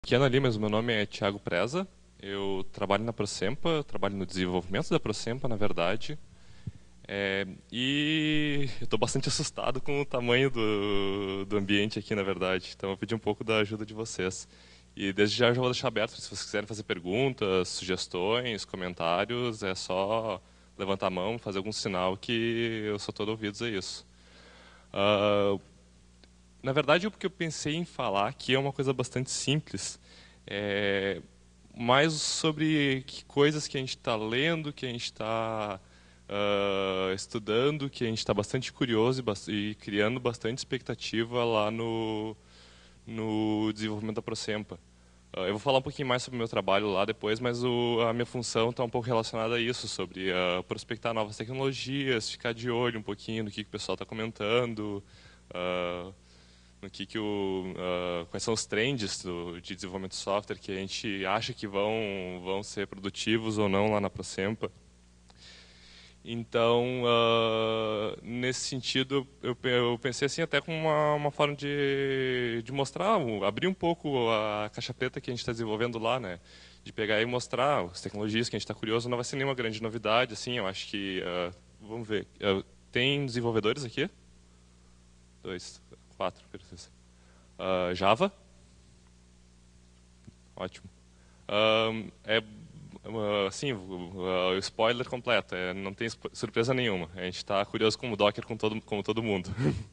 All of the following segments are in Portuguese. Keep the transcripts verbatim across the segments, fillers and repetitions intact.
Pequeno ali, mas o meu nome é Thiago Preza. Eu trabalho na Procempa, trabalho no desenvolvimento da Procempa, na verdade. É, e eu estou bastante assustado com o tamanho do, do ambiente aqui, na verdade. Então eu pedi um pouco da ajuda de vocês. E desde já eu já vou deixar aberto, se vocês quiserem fazer perguntas, sugestões, comentários, é só levantar a mão, fazer algum sinal que eu sou todo ouvidos a isso. Uh, Na verdade, o que eu pensei em falar aqui é uma coisa bastante simples. É mais sobre que coisas que a gente está lendo, que a gente está uh, estudando, que a gente está bastante curioso e, e criando bastante expectativa lá no, no desenvolvimento da Procempa. Uh, eu vou falar um pouquinho mais sobre o meu trabalho lá depois, mas o, a minha função está um pouco relacionada a isso, sobre uh, prospectar novas tecnologias, ficar de olho um pouquinho no que, que o pessoal está comentando, uh, no que que o, uh, quais são os trends do, de desenvolvimento de software que a gente acha que vão, vão ser produtivos ou não lá na Procempa. Então, uh, nesse sentido, eu, eu pensei assim até como uma, uma forma de, de mostrar, abrir um pouco a caixa preta que a gente está desenvolvendo lá, né? De pegar e mostrar as tecnologias que a gente está curioso. Não vai ser nenhuma grande novidade, assim. Eu acho que, uh, vamos ver, uh, tem desenvolvedores aqui? Dois, quatro, uh, Java, ótimo. Uh, é assim, o spoiler completo, é, não tem surpresa nenhuma. A gente está curioso com o Docker como todo, como todo mundo.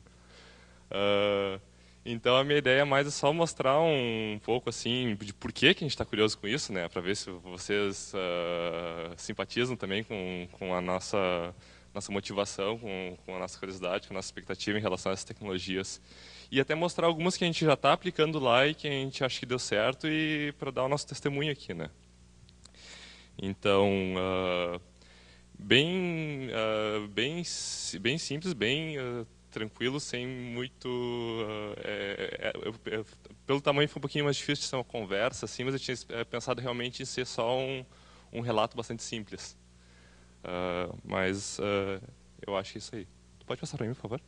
uh, então a minha ideia mais é só mostrar um pouco assim de por que, que a gente está curioso com isso, né, para ver se vocês uh, simpatizam também com, com a nossa nossa motivação, com, com a nossa curiosidade, com a nossa expectativa em relação a essas tecnologias. E até mostrar algumas que a gente já está aplicando lá e que a gente acha que deu certo e para dar o nosso testemunho aqui, né. Então, uh, bem, uh, bem, bem simples, bem uh, tranquilo, sem muito... Uh, é, é, é, pelo tamanho foi um pouquinho mais difícil de ser uma conversa, assim, mas eu tinha pensado realmente em ser só um, um relato bastante simples. Uh, mas uh, eu acho que é isso aí. Tu pode passar para mim, por favor?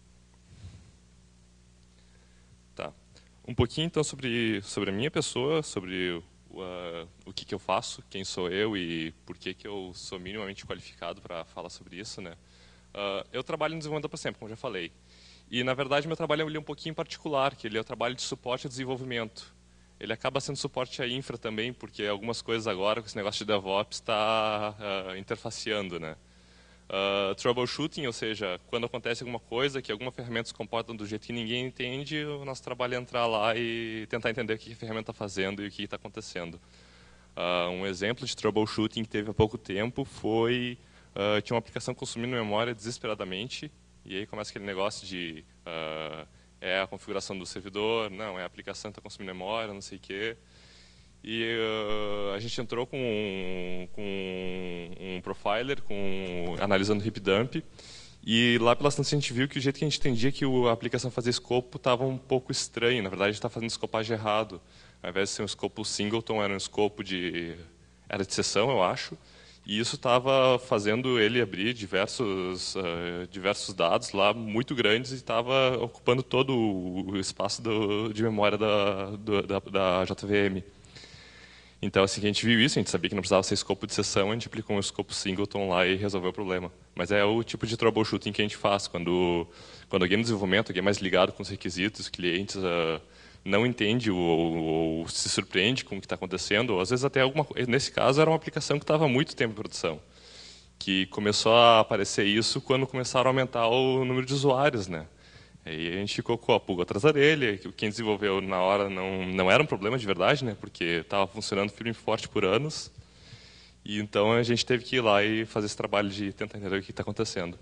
Tá. Um pouquinho, então, sobre, sobre a minha pessoa, sobre... Uh, o que, que eu faço, quem sou eu e por que, que eu sou minimamente qualificado para falar sobre isso, né? Uh, eu trabalho no desenvolvimento da Procempa, como já falei. E, na verdade, meu trabalho é um pouquinho particular, que ele é o trabalho de suporte a desenvolvimento. Ele acaba sendo suporte à infra também, porque algumas coisas agora, com esse negócio de DevOps, está uh, interfaceando, né? Uh, troubleshooting, ou seja, quando acontece alguma coisa, que alguma ferramenta se comporta do jeito que ninguém entende, o nosso trabalho é entrar lá e tentar entender o que a ferramenta está fazendo e o que está acontecendo. Uh, um exemplo de troubleshooting que teve há pouco tempo foi, uh, tinha uma aplicação consumindo memória desesperadamente, e aí começa aquele negócio de, uh, é a configuração do servidor, não, é a aplicação que está consumindo memória, não sei o quê. E uh, a gente entrou com, com um profiler, com, analisando o heap dump, e lá pela instância a gente viu que o jeito que a gente entendia que a aplicação fazia escopo estava um pouco estranho. Na verdade, a gente estava fazendo escopagem errado. Ao invés de ser um escopo singleton, era um escopo de, era de sessão, eu acho. E isso estava fazendo ele abrir diversos, uh, diversos dados lá muito grandes e estava ocupando todo o espaço do, de memória da, do, da, da J V M. Então, assim que a gente viu isso, a gente sabia que não precisava ser escopo de sessão, a gente aplicou um escopo singleton lá e resolveu o problema. Mas é o tipo de troubleshooting que a gente faz, quando, quando alguém no desenvolvimento, alguém mais ligado com os requisitos, clientes, uh, não entende ou, ou se surpreende com o que está acontecendo, ou às vezes até alguma coisa. Nesse caso, era uma aplicação que estava há muito tempo em produção, que começou a aparecer isso quando começaram a aumentar o número de usuários, né? Aí a gente ficou com a pulga atrás da orelha, que quem desenvolveu na hora não, não era um problema de verdade, né? Porque estava funcionando firme e forte por anos. E então a gente teve que ir lá e fazer esse trabalho de tentar entender o que está acontecendo.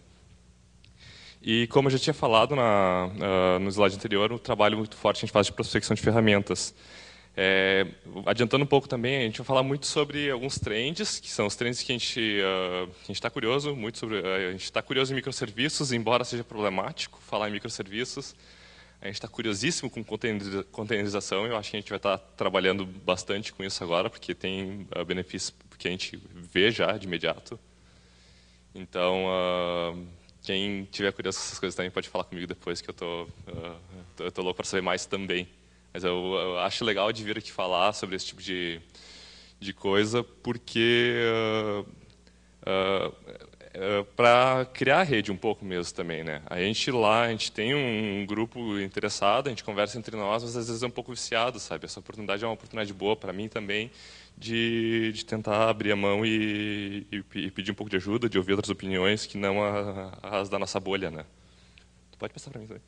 E como eu já tinha falado na, uh, no slide anterior, um trabalho muito forte a gente faz de prospecção de ferramentas. É, adiantando um pouco também, a gente vai falar muito sobre alguns trends, que são os trends que a gente uh, está curioso, muito sobre, uh, a gente está curioso em microserviços, embora seja problemático falar em microserviços. A gente está curiosíssimo com containerização, eu acho que a gente vai estar trabalhando bastante com isso agora, porque tem uh, benefícios que a gente vê já de imediato. Então, uh, quem tiver curioso com essas coisas também pode falar comigo depois, que eu tô, uh, eu tô louco para saber mais também. Mas eu, eu acho legal de vir aqui falar sobre esse tipo de, de coisa, porque uh, uh, uh, para criar a rede um pouco mesmo também, né? A gente lá, a gente tem um grupo interessado, a gente conversa entre nós, mas às vezes é um pouco viciado, sabe? Essa oportunidade é uma oportunidade boa para mim também, de, de tentar abrir a mão e, e, e pedir um pouco de ajuda, de ouvir outras opiniões que não a, as da nossa bolha, né? Tu pode passar para mim também.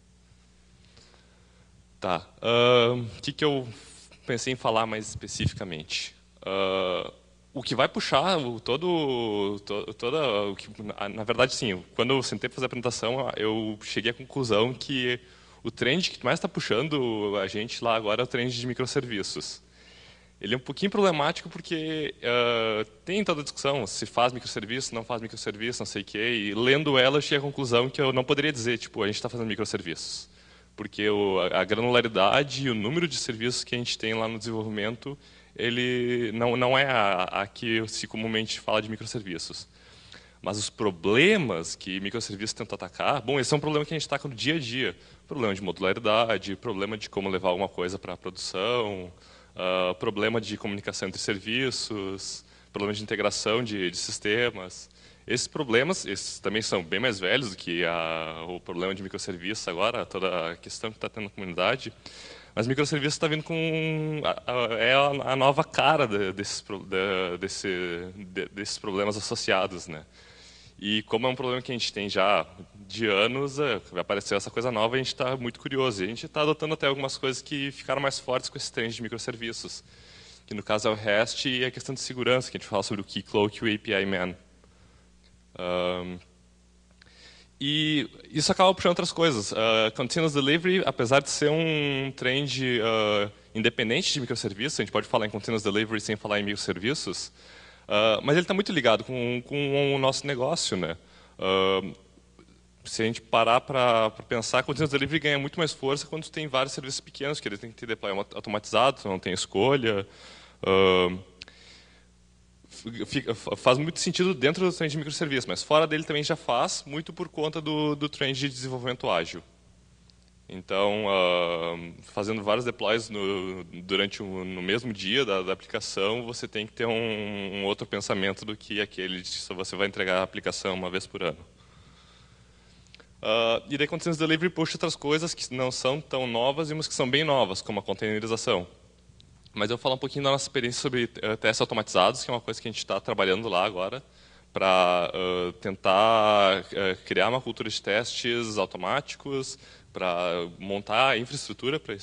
Tá. O uh, que, que eu pensei em falar mais especificamente? Uh, o que vai puxar o, todo, to, toda, o que, na verdade, sim. Quando eu sentei para fazer a apresentação, eu cheguei à conclusão que o trend que mais está puxando a gente lá agora é o trend de microserviços. Ele é um pouquinho problemático porque uh, tem toda a discussão se faz microserviço, não faz microserviço, não sei o quê. E lendo ela, eu cheguei à conclusão que eu não poderia dizer, tipo, a gente está fazendo microserviços. Porque o, a granularidade e o número de serviços que a gente tem lá no desenvolvimento, ele não, não é a, a que se comumente fala de microserviços. Mas os problemas que microserviços tentam atacar, bom, esse é um problema que a gente ataca no dia a dia. Problema de modularidade, problema de como levar alguma coisa para a produção, uh, problema de comunicação entre serviços, problema de integração de, de sistemas. Esses problemas, esses também são bem mais velhos do que a, o problema de microserviços agora, toda a questão que está tendo na comunidade. Mas microserviços está vindo com a, a, é a, a nova cara de, desses, de, desse, de, desses problemas associados, né? E como é um problema que a gente tem já de anos, é, vai aparecer essa coisa nova, a gente está muito curioso. E a gente está adotando até algumas coisas que ficaram mais fortes com esse trend de microserviços, que no caso é o REST e a questão de segurança, que a gente fala sobre o Keycloak e o A P I Man. Um, e isso acaba puxando outras coisas. Uh, Continuous Delivery, apesar de ser um trend uh, independente de microserviços, a gente pode falar em Continuous Delivery sem falar em microserviços, uh, mas ele está muito ligado com, com o nosso negócio, né? Uh, se a gente parar para pensar, Continuous Delivery ganha muito mais força quando tu tem vários serviços pequenos, que eles têm que ter deploy automatizado, tu não tem escolha. Uh, Fica, faz muito sentido dentro do trend de microserviços, mas fora dele também já faz, muito por conta do, do trend de desenvolvimento ágil. Então, uh, fazendo vários deploys no, durante um, no mesmo dia da, da aplicação, você tem que ter um, um outro pensamento do que aquele de se você vai entregar a aplicação uma vez por ano. Uh, e daí, Continuous Delivery puxa outras coisas que não são tão novas e umas que são bem novas, como a containerização. Mas eu vou falar um pouquinho da nossa experiência sobre uh, testes automatizados, que é uma coisa que a gente está trabalhando lá agora, para uh, tentar uh, criar uma cultura de testes automáticos, para montar a infraestrutura para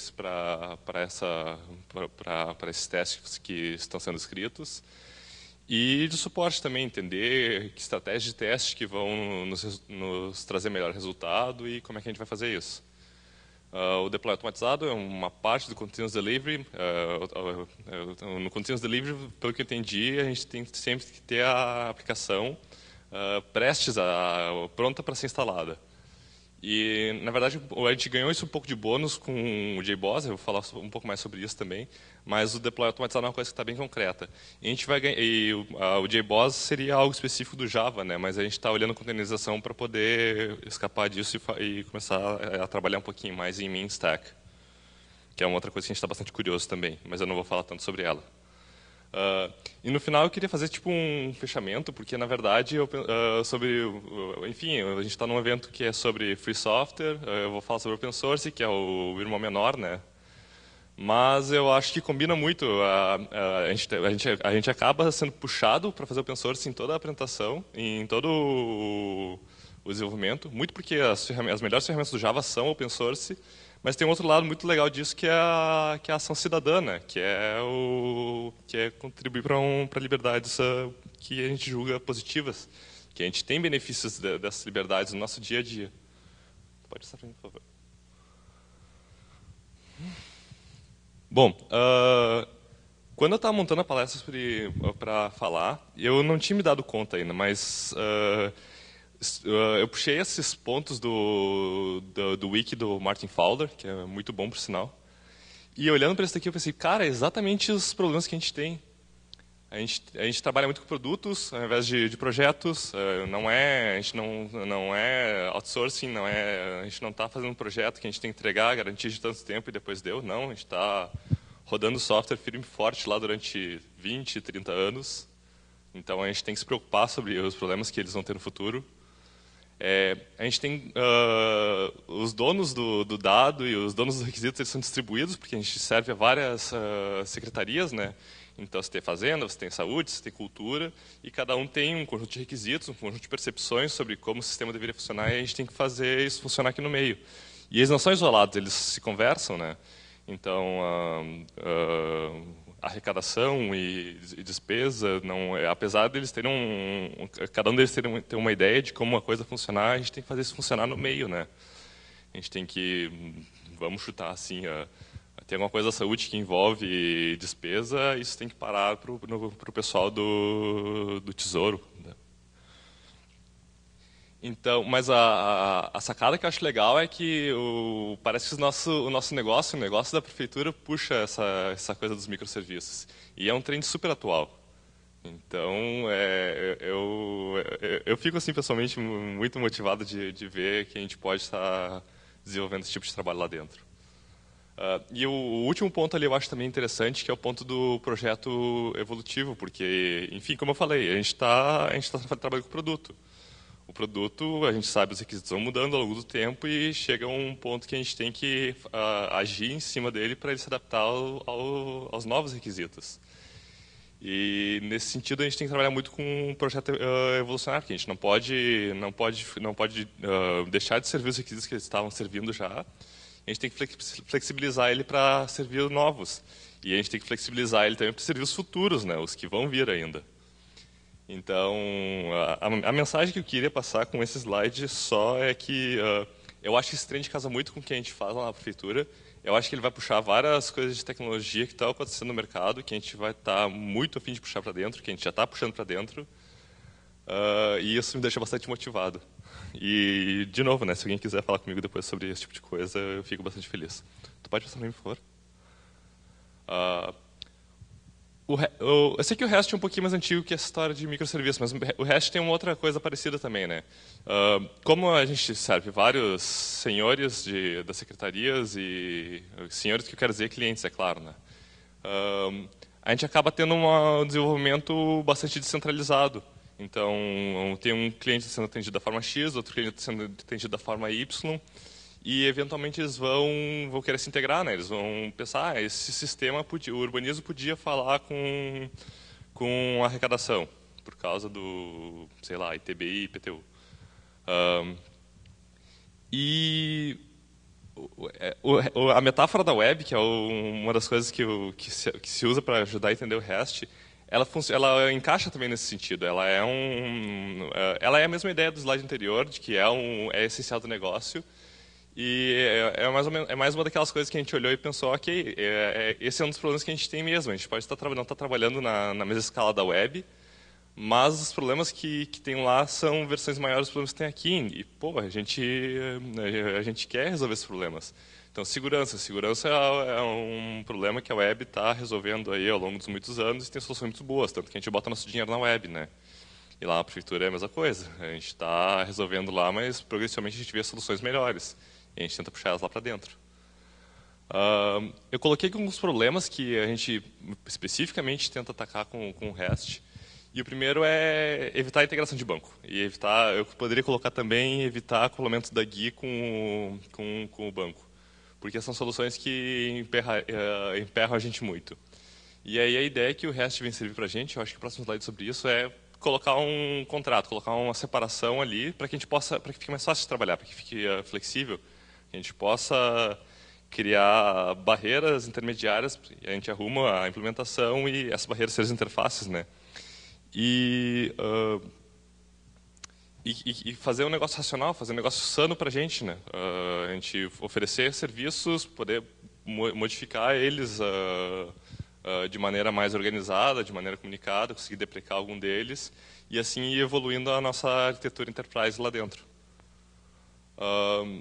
esses testes que estão sendo escritos, e de suporte também, entender que estratégias de teste que vão nos, nos trazer melhor resultado e como é que a gente vai fazer isso. Uh, o deploy automatizado é uma parte do Continuous Delivery. Uh, uh, uh, no Continuous Delivery, pelo que eu entendi, a gente tem sempre que ter a aplicação uh, prestes, a, pronta para ser instalada. E, na verdade, a gente ganhou isso um pouco de bônus com o J B O S, eu vou falar um pouco mais sobre isso também, mas o deploy automatizado é uma coisa que está bem concreta. E a gente vai ganhar, e o, a, o J B O S seria algo específico do Java, né? Mas a gente está olhando a containerização para poder escapar disso e, e começar a, a trabalhar um pouquinho mais em Mean Stack, que é uma outra coisa que a gente está bastante curioso também, mas eu não vou falar tanto sobre ela. Uh, e no final eu queria fazer tipo um fechamento, porque na verdade eu, uh, sobre, uh, enfim, a gente está num evento que é sobre free software, uh, eu vou falar sobre open source, que é o irmão menor, né? Mas eu acho que combina muito, a, a, a, gente, a, gente, a gente acaba sendo puxado para fazer open source em toda a apresentação, em todo o, o desenvolvimento, muito porque as, as melhores ferramentas do Java são open source. Mas tem um outro lado muito legal disso, que é a, que é a ação cidadã, né? que, é o, que é contribuir para um, para liberdades uh, que a gente julga positivas, que a gente tem benefícios de, dessas liberdades no nosso dia a dia. Pode passar para mim, por favor. Bom, uh, quando eu estava montando a palestra para falar, eu não tinha me dado conta ainda, mas... Uh, Uh, eu puxei esses pontos do, do, do wiki do Martin Fowler, que é muito bom, por sinal. E olhando para isso daqui, eu pensei, cara, é exatamente os problemas que a gente tem. A gente, a gente trabalha muito com produtos ao invés de, de projetos. Não é, a gente não, não é outsourcing, não é, a gente não está fazendo um projeto que a gente tem que entregar, garantir de tanto tempo e depois deu. Não, a gente está rodando software firme e forte lá durante vinte, trinta anos. Então a gente tem que se preocupar sobre os problemas que eles vão ter no futuro. É, a gente tem uh, os donos do, do dado e os donos dos requisitos, eles são distribuídos, porque a gente serve a várias uh, secretarias, né? Então, você tem fazenda, você tem saúde, você tem cultura, e cada um tem um conjunto de requisitos, um conjunto de percepções sobre como o sistema deveria funcionar, e a gente tem que fazer isso funcionar aqui no meio. E eles não são isolados, eles se conversam, né? Então, uh, uh, arrecadação e, e despesa, não, apesar deles terem um, um, cada um deles terem ter uma ideia de como uma coisa funcionar, a gente tem que fazer isso funcionar no meio, né? A gente tem que, vamos chutar assim, uh, tem alguma coisa da saúde que envolve despesa, isso tem que parar para o pessoal do, do Tesouro. Né? Então, mas a, a, a sacada que eu acho legal é que o, parece que o nosso, o nosso negócio, o negócio da prefeitura, puxa essa, essa coisa dos microserviços. E é um trend super atual. Então, é, eu, eu, eu fico, assim, pessoalmente, muito motivado de, de ver que a gente pode estar desenvolvendo esse tipo de trabalho lá dentro. Uh, e o, o último ponto ali eu acho também interessante, que é o ponto do projeto evolutivo, porque, enfim, como eu falei, a gente está tá trabalhando com o produto. O produto, a gente sabe, os requisitos vão mudando ao longo do tempo e chega a um ponto que a gente tem que uh, agir em cima dele para ele se adaptar ao, ao, aos novos requisitos. E, nesse sentido, a gente tem que trabalhar muito com um projeto uh, evolucionário, porque a gente não pode, não pode, não pode uh, deixar de servir os requisitos que eles estavam servindo já. A gente tem que flexibilizar ele para servir novos. E a gente tem que flexibilizar ele também para servir os futuros, né, os que vão vir ainda. Então, a, a mensagem que eu queria passar com esse slide só é que uh, eu acho que esse trend casa muito com o que a gente faz lá na prefeitura. Eu acho que ele vai puxar várias coisas de tecnologia que estão acontecendo no mercado, que a gente vai estar muito a fim de puxar para dentro, que a gente já está puxando para dentro. Uh, e isso me deixa bastante motivado. E, de novo, né, se alguém quiser falar comigo depois sobre esse tipo de coisa, eu fico bastante feliz. Tu pode passar para mim, por favor? Uh, o, o, eu sei que o REST é um pouquinho mais antigo que essa história de microserviços, mas o REST tem uma outra coisa parecida também, né? Uh, como a gente serve vários senhores de, das secretarias e... Senhores que eu quero dizer clientes, é claro, né? Uh, a gente acaba tendo uma, um desenvolvimento bastante descentralizado. Então, tem um cliente sendo atendido da forma X, outro cliente sendo atendido da forma Y, e eventualmente eles vão, vão querer se integrar, né? Eles vão pensar, ah, esse sistema, podia, o urbanismo podia falar com, com a arrecadação, por causa do, sei lá, I T B I e I P T U. Um, e o, o, a metáfora da web, que é uma das coisas que, o, que, se, que se usa para ajudar a entender o REST, ela, ela encaixa também nesse sentido. Ela é, um, ela é a mesma ideia do slide anterior, de que é, um, é essencial do negócio. E é, é, mais ou menos, é mais uma daquelas coisas que a gente olhou e pensou, ok, é, é, esse é um dos problemas que a gente tem mesmo. A gente pode estar, não estar trabalhando na, na mesma escala da web, mas os problemas que, que tem lá são versões maiores dos problemas que tem aqui. E, pô, a gente, a gente quer resolver esses problemas. Então, segurança. Segurança é um problema que a web está resolvendo aí ao longo dos muitos anos e tem soluções muito boas, tanto que a gente bota nosso dinheiro na web, né? E lá na prefeitura é a mesma coisa. A gente está resolvendo lá, mas progressivamente a gente vê soluções melhores. E a gente tenta puxar elas lá para dentro. Uh, eu coloquei alguns problemas que a gente especificamente tenta atacar com, com o REST. E o primeiro é evitar a integração de banco. E evitar, eu poderia colocar também evitar acoplamento da G U I com, com, com o banco. Porque são soluções que emperra, uh, emperram a gente muito. E aí a ideia que o REST vem servir para a gente, eu acho que o próximo slide sobre isso é colocar um contrato, colocar uma separação ali para que a gente possa, para que fique mais fácil de trabalhar, para que fique uh, flexível, que a gente possa criar barreiras intermediárias, a gente arruma a implementação e essas barreiras serem as interfaces, né? E, uh, e, e fazer um negócio racional, fazer um negócio sano para a gente, né? Uh, a gente oferecer serviços, poder modificar eles uh, uh, de maneira mais organizada, de maneira comunicada, conseguir deprecar algum deles e assim ir evoluindo a nossa arquitetura enterprise lá dentro. Uh,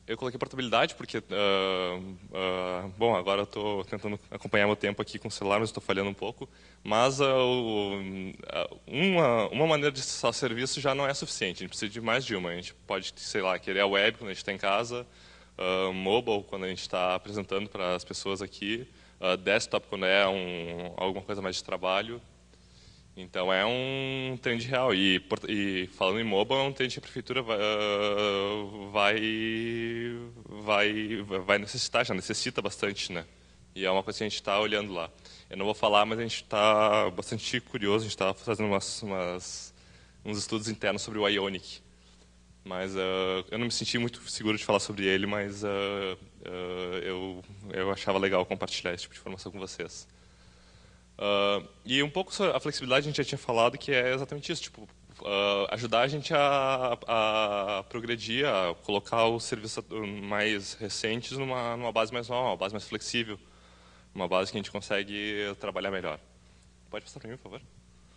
eu coloquei portabilidade porque, uh, uh, bom, agora eu estou tentando acompanhar meu tempo aqui com o celular, mas estou falhando um pouco. Mas uh, uh, uma, uma maneira de acessar o serviço já não é suficiente, a gente precisa de mais de uma. A gente pode, sei lá, querer a web quando a gente está em casa, uh, mobile quando a gente está apresentando para as pessoas aqui, uh, desktop quando é um, alguma coisa mais de trabalho. Então é um trend real. E, e falando em mobile, é um trend que a prefeitura vai, uh, vai, vai, vai necessitar, já necessita bastante, né? E é uma coisa que a gente está olhando lá. Eu não vou falar, mas a gente está bastante curioso, a gente está fazendo umas, umas, uns estudos internos sobre o Ionic. Mas uh, eu não me senti muito seguro de falar sobre ele, mas uh, uh, eu, eu achava legal compartilhar esse tipo de informação com vocês. Uh, e um pouco sobre a flexibilidade a gente já tinha falado, que é exatamente isso, tipo, uh, ajudar a gente a, a progredir, a colocar os serviços mais recentes numa, numa base mais nova, uma base mais flexível, uma base que a gente consegue trabalhar melhor. Pode passar para mim, por favor?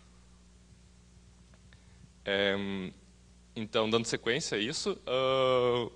É, então, dando sequência a isso, uh,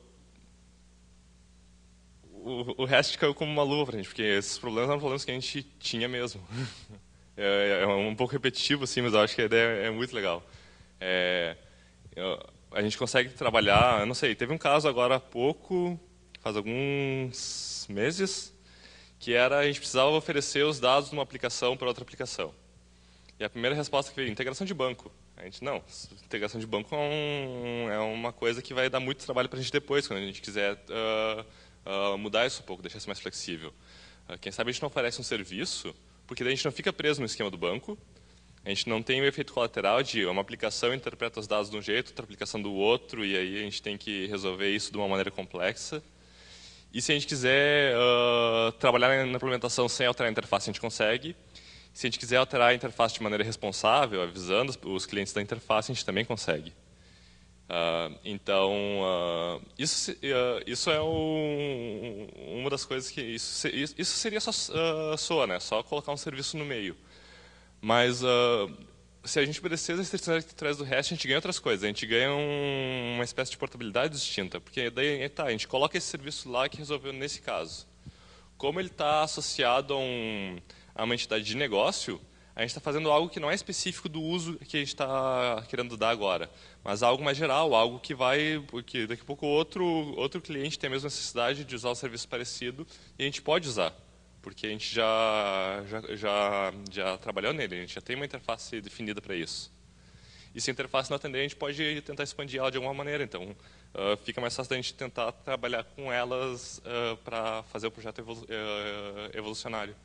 o, o REST caiu como uma luva para a gente, porque esses problemas eram problemas que a gente tinha mesmo. É, é um pouco repetitivo, assim, mas eu acho que a ideia é muito legal. É, eu, a gente consegue trabalhar, eu não sei, teve um caso agora há pouco, faz alguns meses, que era a gente precisava oferecer os dados de uma aplicação para outra aplicação. E a primeira resposta que veio, integração de banco. A gente, não, integração de banco é, um, é uma coisa que vai dar muito trabalho para a gente depois, quando a gente quiser uh, uh, mudar isso um pouco, deixar isso mais flexível. Uh, quem sabe a gente não oferece um serviço, porque daí a gente não fica preso no esquema do banco, a gente não tem o efeito colateral de uma aplicação interpreta os dados de um jeito, outra aplicação do outro, e aí a gente tem que resolver isso de uma maneira complexa. E se a gente quiser uh, trabalhar na implementação sem alterar a interface, a gente consegue. Se a gente quiser alterar a interface de maneira responsável, avisando os clientes da interface, a gente também consegue. Uh, então, uh, isso, uh, isso é um, uma das coisas que... Isso, isso seria só uh, S O A, né? Só colocar um serviço no meio. Mas, uh, se a gente obedecer as restrições que traz do REST, a gente ganha outras coisas. A gente ganha um, uma espécie de portabilidade distinta. Porque daí, tá, a gente coloca esse serviço lá que resolveu nesse caso. Como ele está associado a, um, a uma entidade de negócio, a gente está fazendo algo que não é específico do uso que a gente está querendo dar agora, mas algo mais geral, algo que vai, porque daqui a pouco outro, outro cliente tem a mesma necessidade de usar um serviço parecido e a gente pode usar, porque a gente já, já, já, já trabalhou nele, a gente já tem uma interface definida para isso. E se a interface não atender, a gente pode tentar expandir ela de alguma maneira, então uh, fica mais fácil a gente tentar trabalhar com elas uh, para fazer o projeto evolu uh, evolucionário.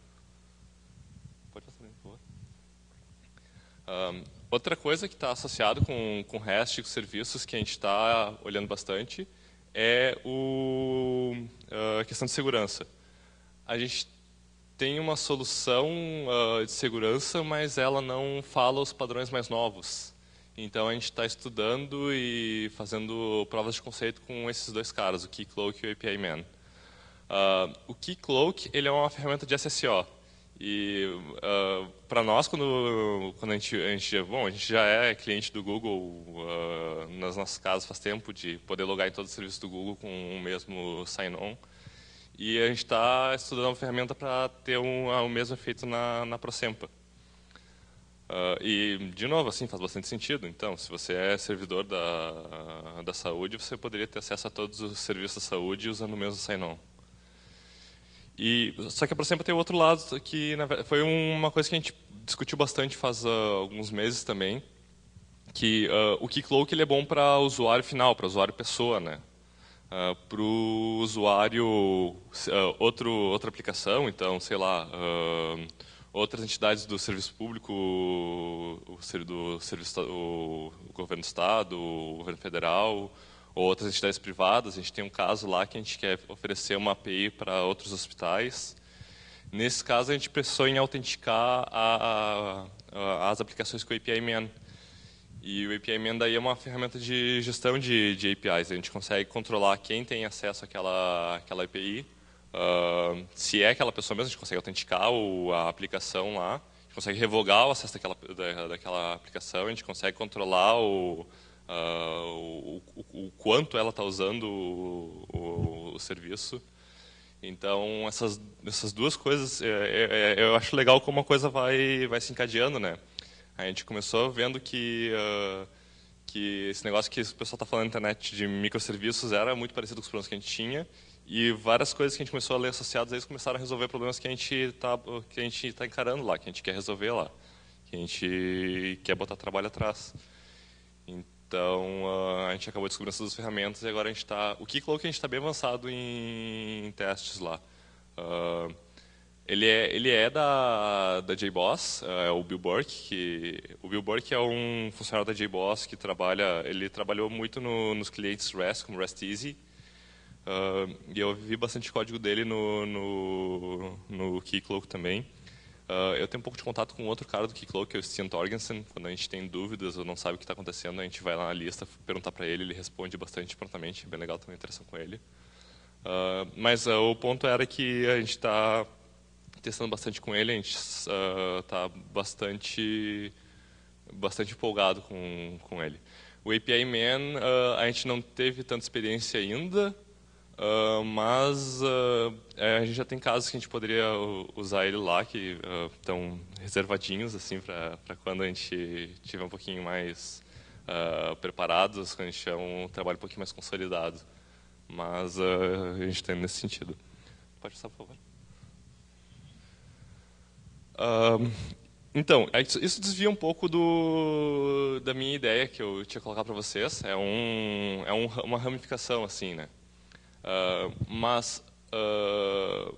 Pode passar, por favor. Um, outra coisa que está associada com, com REST e com serviços que a gente está olhando bastante é o, a questão de segurança. A gente tem uma solução uh, de segurança, mas ela não fala os padrões mais novos. Então a gente está estudando e fazendo provas de conceito com esses dois caras, o Keycloak e o A P I Man. Uh, o Keycloak ele é uma ferramenta de S S O. E uh, para nós, quando, quando a, gente, a, gente, bom, a gente já é cliente do Google, uh, nas nossas casas faz tempo, de poder logar em todos os serviços do Google com o mesmo sign-on. E a gente está estudando uma ferramenta para ter um, o mesmo efeito na, na ProSempa. Uh, e, de novo, assim, faz bastante sentido. Então, se você é servidor da, da saúde, você poderia ter acesso a todos os serviços da saúde usando o mesmo sign-on. E, só que a ProSempa tem o outro lado, que na verdade, foi uma coisa que a gente discutiu bastante faz uh, alguns meses também, que uh, o Keycloak ele é bom para o usuário final, para o usuário pessoa, né? Uh, para o usuário, uh, outro, outra aplicação, então, sei lá, uh, outras entidades do serviço público, o, do serviço, o, o governo do estado, o governo federal, ou outras entidades privadas. A gente tem um caso lá que a gente quer oferecer uma A P I para outros hospitais. Nesse caso, a gente pensou em autenticar a, a, as aplicações com o A P I Man. E o A P I Man daí é uma ferramenta de gestão de, de A P Is. A gente consegue controlar quem tem acesso àquela, àquela A P I. Uh, se é aquela pessoa mesmo, a gente consegue autenticar o, a aplicação lá. A gente consegue revogar o acesso daquela, da, daquela aplicação. A gente consegue controlar o uh, o, o, o quanto ela está usando o, o, o serviço. Então, essas, essas duas coisas, é, é, é, eu acho legal como a coisa vai, vai se encadeando, né? A gente começou vendo que, uh, que esse negócio que o pessoal está falando na internet de microserviços era muito parecido com os problemas que a gente tinha, e várias coisas que a gente começou a ler associadas a isso começaram a resolver problemas que a gente está que a gente tá encarando lá, que a gente quer resolver lá, que a gente quer botar trabalho atrás. Então, uh, a gente acabou descobrindo essas duas ferramentas e agora a gente está... O Keycloak, a gente está bem avançado em, em testes lá. Uh, ele é, ele é da, da J B O S, uh, é o Bill Burke. Que, o Bill Burke é um funcionário da J B O S que trabalha... Ele trabalhou muito no, nos clientes REST, como REST-Easy. Uh, e eu vi bastante código dele no, no, no Keycloak também. Uh, eu tenho um pouco de contato com outro cara do Keycloak, que é o Stian Torgensen. Quando a gente tem dúvidas ou não sabe o que está acontecendo, a gente vai lá na lista, perguntar para ele, ele responde bastante prontamente. É bem legal ter uma interação com ele. Uh, mas uh, o ponto era que a gente está testando bastante com ele, a gente está uh, bastante, bastante empolgado com, com ele. O A P I Man, uh, a gente não teve tanta experiência ainda, Uh, mas uh, a gente já tem casos que a gente poderia usar ele lá, que estão uh, reservadinhos assim, para quando a gente estiver um pouquinho mais uh, preparados, quando a gente tiver um trabalho um pouquinho mais consolidado. Mas uh, a gente tem nesse sentido. Pode passar, por favor. Uh, então, isso desvia um pouco do, da minha ideia que eu tinha colocado para vocês. É, um, é um, uma ramificação, assim, né? Uh, mas uh,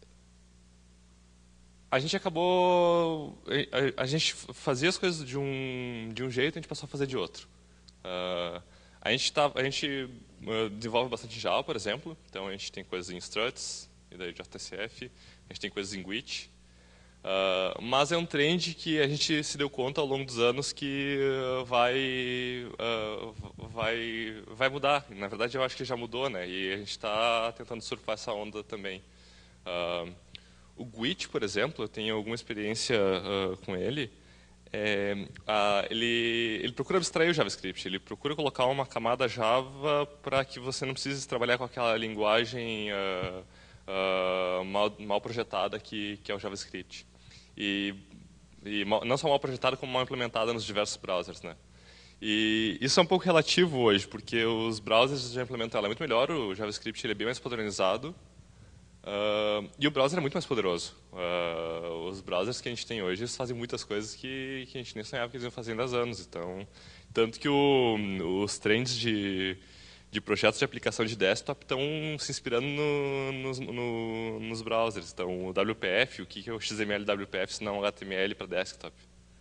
a gente acabou, a, a gente fazia as coisas de um de um jeito, a gente passou a fazer de outro. Uh, a gente tá, a gente uh, desenvolve bastante Java, por exemplo. Então a gente tem coisas em struts e daí J S F. A gente tem coisas em Gwit. Uh, mas é um trend que a gente se deu conta ao longo dos anos que uh, vai, uh, vai, vai mudar. Na verdade, eu acho que já mudou, né? E a gente está tentando surfar essa onda também. Uh, o Gwit, por exemplo, eu tenho alguma experiência uh, com ele. É, uh, ele, ele procura abstrair o JavaScript. Ele procura colocar uma camada Java para que você não precise trabalhar com aquela linguagem uh, uh, mal, mal projetada que, que é o JavaScript. E, e não só mal projetada, como mal implementada nos diversos browsers, né? E isso é um pouco relativo hoje, porque os browsers já implementam ela muito melhor, o JavaScript ele é bem mais padronizado, uh, e o browser é muito mais poderoso. Uh, os browsers que a gente tem hoje, eles fazem muitas coisas que, que a gente nem sonhava que eles iam fazer ainda há anos. Então, tanto que o, os trends de... de projetos de aplicação de desktop estão se inspirando no, nos, no, nos browsers. Então, o W P F, o que é o X M L W P F se não H T M L para desktop?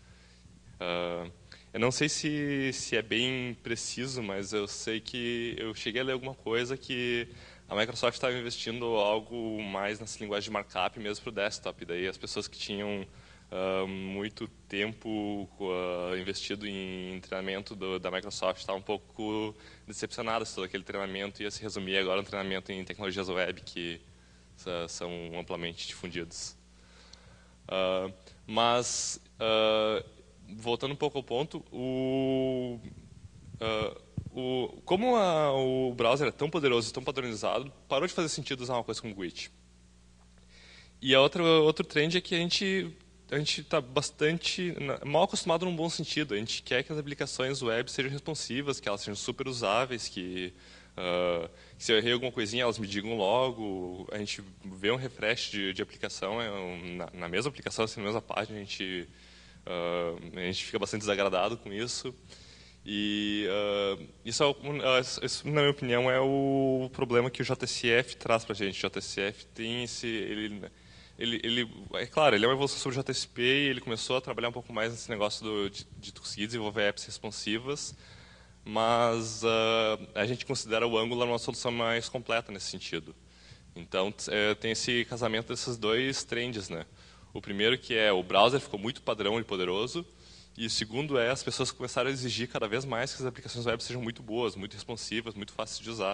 Uh, eu não sei se, se é bem preciso, mas eu sei que eu cheguei a ler alguma coisa que a Microsoft estava investindo algo mais nessa linguagem de markup mesmo para o desktop. E daí as pessoas que tinham Uh, muito tempo uh, investido em treinamento do, da Microsoft, estava um pouco decepcionado se todo aquele treinamento ia se resumir agora no treinamento em tecnologias web que uh, são amplamente difundidos. Uh, mas, uh, voltando um pouco ao ponto, o, uh, o, como a, o browser é tão poderoso e tão padronizado, parou de fazer sentido usar uma coisa como Gwit. E a outra, outro trend é que a gente a gente está bastante mal acostumado num bom sentido. A gente quer que as aplicações web sejam responsivas, que elas sejam super usáveis, que, uh, que se eu errei alguma coisinha, elas me digam logo. A gente vê um refresh de, de aplicação, é um, na, na mesma aplicação, assim, na mesma página, a gente, uh, a gente fica bastante desagradado com isso. E uh, isso, é, isso, na minha opinião, é o problema que o J S F traz para a gente. O J S F tem esse... Ele, Ele, ele, é claro, ele é uma evolução sobre o J S P e ele começou a trabalhar um pouco mais nesse negócio do, de, de conseguir desenvolver apps responsivas, mas uh, a gente considera o Angular uma solução mais completa nesse sentido. Então, é, tem esse casamento desses dois trends, né? O primeiro que é o browser ficou muito padrão e poderoso, e o segundo é as pessoas começaram a exigir cada vez mais que as aplicações web sejam muito boas, muito responsivas, muito fáceis de usar.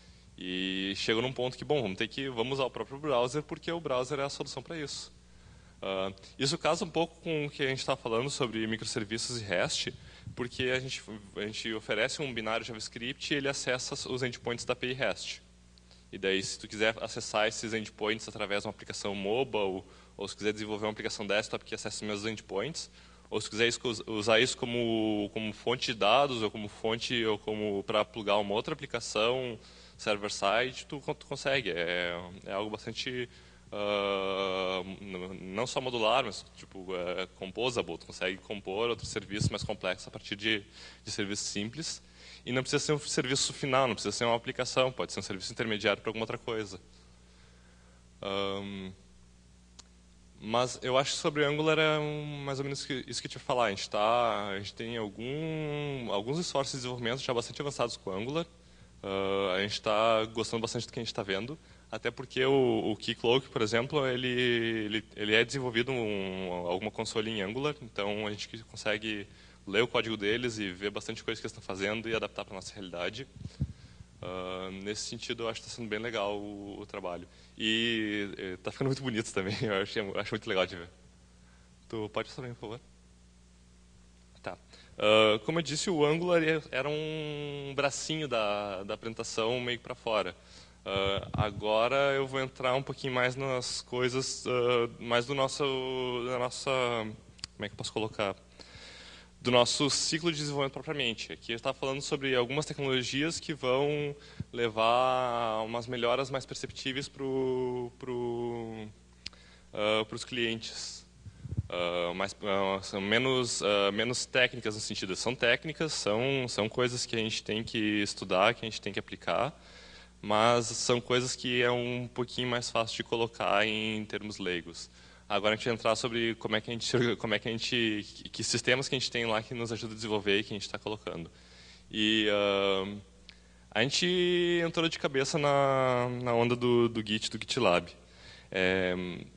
E chega num ponto que, bom, vamos ter que vamos usar o próprio browser, porque o browser é a solução para isso. Uh, isso casa um pouco com o que a gente está falando sobre microserviços e REST, porque a gente, a gente oferece um binário JavaScript e ele acessa os endpoints da A P I REST. E daí, se tu quiser acessar esses endpoints através de uma aplicação mobile, ou se quiser desenvolver uma aplicação desktop que acesse os mesmos endpoints, ou se quiser usar isso como, como fonte de dados, ou como fonte, ou como para plugar uma outra aplicação server-side, tu, tu consegue. É, é algo bastante, uh, não só modular, mas tipo, é composable. Tu consegue compor outros serviços mais complexos a partir de, de serviços simples. E não precisa ser um serviço final, não precisa ser uma aplicação, pode ser um serviço intermediário para alguma outra coisa. Um, mas eu acho que sobre Angular é um, mais ou menos isso que eu te ia falar. A gente, tá, a gente tem algum, alguns esforços de desenvolvimento já bastante avançados com Angular. Uh, a gente está gostando bastante do que a gente está vendo, até porque o, o Keycloak, por exemplo, ele, ele, ele é desenvolvido um, alguma console em Angular, então a gente consegue ler o código deles e ver bastante coisa que eles estão fazendo e adaptar para a nossa realidade. Uh, nesse sentido, eu acho que está sendo bem legal o, o trabalho. E está ficando muito bonito também, eu acho, eu acho muito legal de ver. Tu pode passar bem, por favor? Tá. Uh, como eu disse, o Angular era um bracinho da, da apresentação meio que para fora. Uh, agora eu vou entrar um pouquinho mais nas coisas, uh, mais do nosso, da nossa, como é que eu posso colocar? Do nosso ciclo de desenvolvimento propriamente. Aqui a gente está falando sobre algumas tecnologias que vão levar a umas melhoras mais perceptíveis para pro, uh, os clientes. Uh, mais, uh, são menos, uh, menos técnicas no sentido. São técnicas, são, são coisas que a gente tem que estudar, que a gente tem que aplicar, mas são coisas que é um pouquinho mais fácil de colocar em termos leigos. Agora a gente vai entrar sobre como é que a gente, como é que a gente, que sistemas que a gente tem lá que nos ajuda a desenvolver e que a gente está colocando. E uh, a gente entrou de cabeça na, na onda do, do Git, do GitLab. É,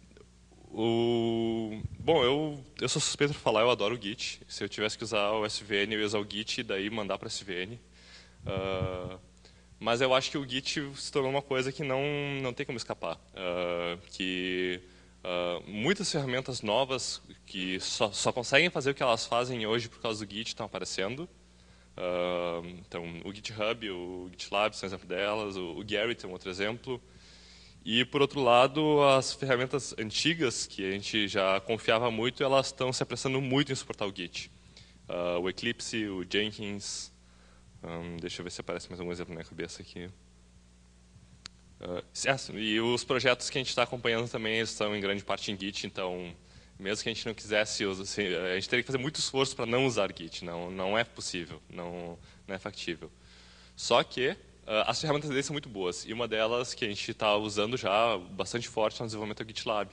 o, bom, eu, eu sou suspeito por falar, eu adoro o Git. Se eu tivesse que usar o S V N, eu ia usar o Git e daí mandar para o S V N. Uh, mas eu acho que o Git se tornou uma coisa que não, não tem como escapar. Uh, que Uh, muitas ferramentas novas que só, só conseguem fazer o que elas fazem hoje por causa do Git estão aparecendo. Uh, então, o GitHub, o GitLab são exemplo delas, o, o Gerrit é um outro exemplo. E, por outro lado, as ferramentas antigas, que a gente já confiava muito, elas estão se apressando muito em suportar o Git. Uh, o Eclipse, o Jenkins. Um, deixa eu ver se aparece mais algum exemplo na minha cabeça aqui. Uh, e os projetos que a gente está acompanhando também estão em grande parte em Git, então, mesmo que a gente não quisesse, assim, a gente teria que fazer muito esforço para não usar Git, não, não é possível, não, não é factível. Só que uh, as ferramentas deles são muito boas, e uma delas que a gente está usando já bastante forte no desenvolvimento é o GitLab.